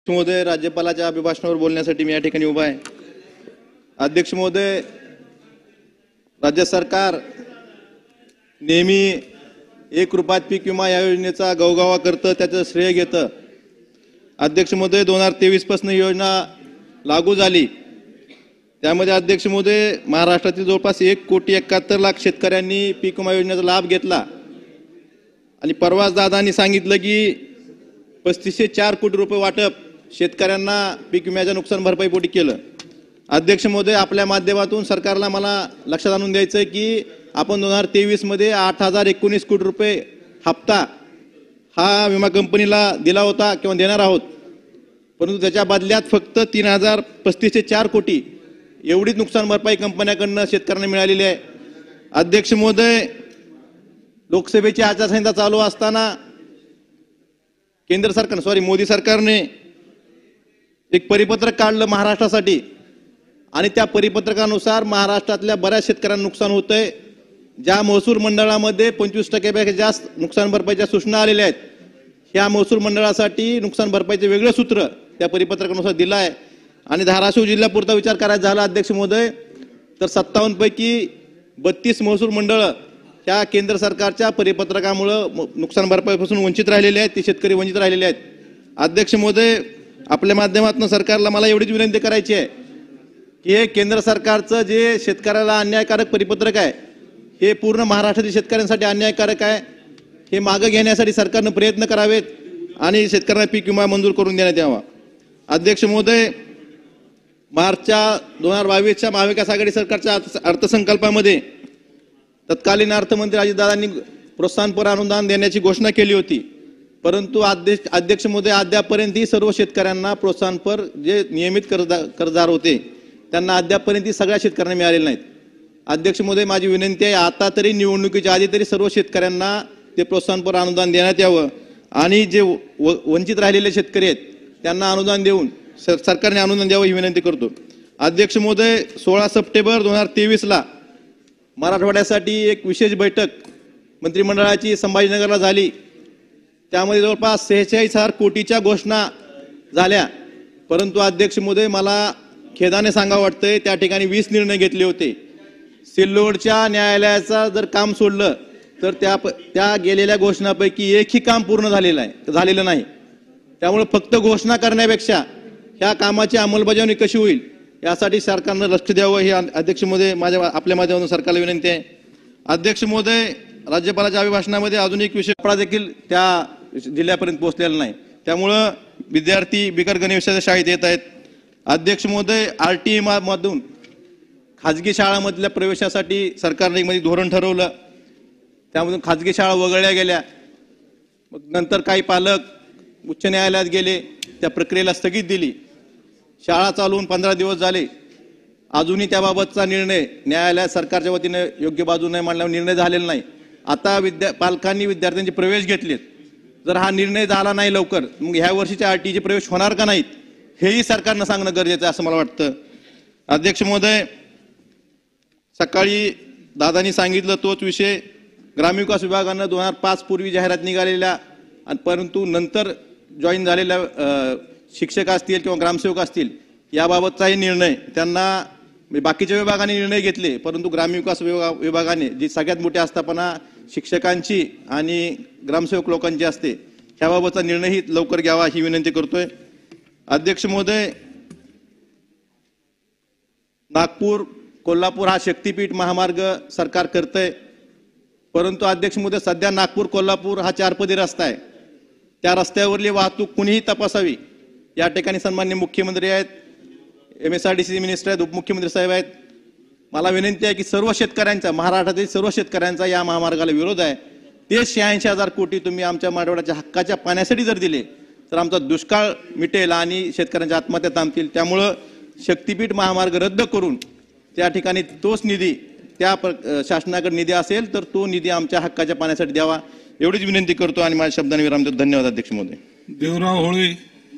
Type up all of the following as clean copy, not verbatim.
महोदय, राज्यपालाच्या अभिभाषणावर बोलण्यासाठी मी या ठिकाणी उभा आहे। अध्यक्ष महोदय, राज्य सरकार नेहमी 1 रुपयात पीक विमा या योजनेचा गवगवा करतं, त्याचं श्रेय घेतं। अध्यक्ष महोदय, 2023 पासून योजना लागू झाली, त्यामध्ये अध्यक्ष महोदय महाराष्ट्रातील जवळपास 1,71,00,000 शेतकऱ्यांनी पीक विमा योजनेचा लाभ घेतला आणि परवाच दादांनी सांगितलं की 3504 कोटी रुपये वाटप शेतकऱ्यांना पीक विम्याच्या नुकसान भरपाईपोटी केलं। अध्यक्ष महोदय, आपल्या माध्यमातून सरकारला मला लक्षात आणून द्यायचं आहे की आपण 2023 मध्ये 8,019 कोटी रुपये हप्ता हा विमा कंपनीला दिला होता किंवा देणार आहोत, परंतु त्याच्या बदल्यात फक्त 3,035 कोटी एवढीच नुकसान भरपाई कंपन्याकडून शेतकऱ्यांना मिळालेली आहे। अध्यक्ष महोदय, लोकसभेची आचारसंहिता चालू असताना मोदी सरकारने एक परिपत्रक काढलं महाराष्ट्रासाठी आणि त्या परिपत्रकानुसार महाराष्ट्रातल्या बऱ्याच शेतकऱ्यांना नुकसान होतंय। ज्या महसूल मंडळामध्ये 25% जास्त नुकसान भरपाईच्या सूचना आलेल्या आहेत, ह्या महसूल मंडळासाठी नुकसान भरपाईचे वेगळे सूत्र त्या परिपत्रकानुसार दिलं आहे। आणि धाराशिव जिल्ह्यापुरता विचार करायचा झाला अध्यक्ष महोदय, तर 57 पैकी 32 महसूल मंडळ ह्या केंद्र सरकारच्या परिपत्रकामुळे नुकसान भरपाईपासून वंचित राहिलेले आहेत, ते शेतकरी वंचित राहिलेले आहेत। अध्यक्ष महोदय, आपल्या माध्यमातून सरकारला मला एवढीच विनंती करायची आहे की हे केंद्र सरकारचं जे शेतकऱ्याला अन्यायकारक परिपत्रक आहे, हे पूर्ण महाराष्ट्रातील शेतकऱ्यांसाठी अन्यायकारक आहे। हे मागे घेण्यासाठी सरकारने प्रयत्न करावेत आणि शेतकऱ्यांना पीक विमा मंजूर करून देण्यात यावा। अध्यक्ष महोदय, मार्चच्या 2022च्या महाविकास आघाडी सरकारच्या अर्थसंकल्पामध्ये तत्कालीन अर्थमंत्री अजितदादांनी प्रोत्साहनपर अनुदान देण्याची घोषणा केली होती, परंतु अध्यक्ष महोदय, अद्यापर्यंत सर्व शेतकऱ्यांना प्रोत्साहनपर जे नियमित कर्जदार होते त्यांना अद्यापर्यंत सगळ्या शेतकऱ्यांना मिळालेले नाहीत। अध्यक्ष महोदय, माझी विनंती आहे, आता तरी निवडणुकीच्या आधी तरी सर्व शेतकऱ्यांना ते प्रोत्साहनपर अनुदान देण्यात यावं आणि जे वंचित राहिलेले शेतकरी आहेत त्यांना अनुदान देऊन सरकारने अनुदान द्यावं ही विनंती करतो। अध्यक्ष महोदय, 16 सप्टेंबर 2023ला मराठवाड्यासाठी एक विशेष बैठक मंत्रिमंडळाची संभाजीनगरला झाली, त्यामध्ये जवळपास 46,000 कोटीच्या घोषणा झाल्या, परंतु अध्यक्ष महोदय, मला खेदाने सांगावं वाटतंय त्या ठिकाणी 20 निर्णय घेतले होते। सिल्लोडच्या न्यायालयाचा जर काम सोडलं तर त्या गेलेल्या घोषणापैकी एकही काम पूर्ण झालेलं नाही। त्यामुळे फक्त घोषणा करण्यापेक्षा ह्या कामाची अंमलबजावणी कशी होईल यासाठी सरकारने लक्ष द्यावं ही अध्यक्ष महोदय आपल्या माध्यमातून सरकारला विनंती आहे। अध्यक्ष महोदय, राज्यपालाच्या अभिभाषणामध्ये अजून एक विषय कपडा देखील त्या जिल्ह्यापर्यंत पोहोचलेला नाही, त्यामुळं विद्यार्थी बिगर गणवेशाच्या शाळेत येत आहेत। अध्यक्ष महोदय, RTE मधून खाजगी शाळांमधल्या प्रवेशासाठी सरकारने एक धोरण ठरवलं, त्यामधून खाजगी शाळा वगळल्या गेल्या। मग नंतर काही पालक उच्च न्यायालयात गेले, त्या प्रक्रियेला स्थगित दिली। शाळा चालवून 15 दिवस झाले, अजूनही त्याबाबतचा निर्णय न्यायालयात सरकारच्या वतीने योग्य बाजू नाही मांडल्यावर निर्णय झालेला नाही। आता पालकांनी विद्यार्थ्यांचे प्रवेश घेतलेत, जर हा निर्णय झाला नाही लवकर, मग ह्या वर्षीच्या RTEचे प्रवेश होणार का नाहीत हेही सरकारनं सांगणं गरजेचं आहे असं मला वाटतं। अध्यक्ष महोदय, सकाळी दादांनी सांगितलं तोच विषय, ग्रामविकास विभागानं 2005 पूर्वी जाहिरात निघालेल्या परंतु नंतर जॉईन झालेल्या शिक्षक असतील किंवा ग्रामसेवक असतील याबाबतचाही निर्णय त्यांना बाकीच्या विभागाने निर्णय घेतले, परंतु ग्रामविकास विभागाने जी सगळ्यात मोठी आस्थापना शिक्षकांची आणि ग्रामसेवक लोकांची असते ह्याबाबतचा निर्णयही लवकर घ्यावा ही विनंती करतोय। अध्यक्ष महोदय, नागपूर कोल्हापूर हा शक्तीपीठ महामार्ग सरकार करतंय, परंतु अध्यक्ष महोदय, सध्या नागपूर कोल्हापूर हा 4पदी रस्ता आहे, त्या रस्त्यावरली वाहतूक कुणीही तपासावी। या ठिकाणी सन्माननीय मुख्यमंत्री आहेत, MSRDC मिनिस्टर आहेत, उपमुख्यमंत्री साहेब आहेत, मला विनंती आहे की सर्व शेतकऱ्यांचा, महाराष्ट्रातील सर्व शेतकऱ्यांचा या महामार्गाला विरोध आहे। ते 86,000 कोटी तुम्ही आमच्या मराठवाड्याच्या हक्काच्या पाण्यासाठी जर दिले तर आमचा दुष्काळ मिटेल आणि शेतकऱ्यांच्या आत्महत्या थांबतील। त्यामुळं शक्तीपीठ महामार्ग रद्द करून त्या ठिकाणी तोच निधी, त्या शासनाकडे निधी असेल तर तो निधी आमच्या हक्काच्या पाण्यासाठी द्यावा एवढीच विनंती करतो आणि माझ्या शब्दांनी विराम देतो। धन्यवाद अध्यक्ष महोदय। देवराव होळे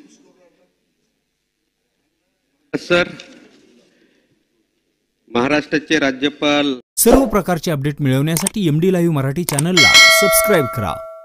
सर, महाराष्ट्राचे राज्यपाल। सर्व प्रकारचे अपडेट मिळवण्यासाठी MD लाईव्ह मराठी चॅनलला सबस्क्राइब करा।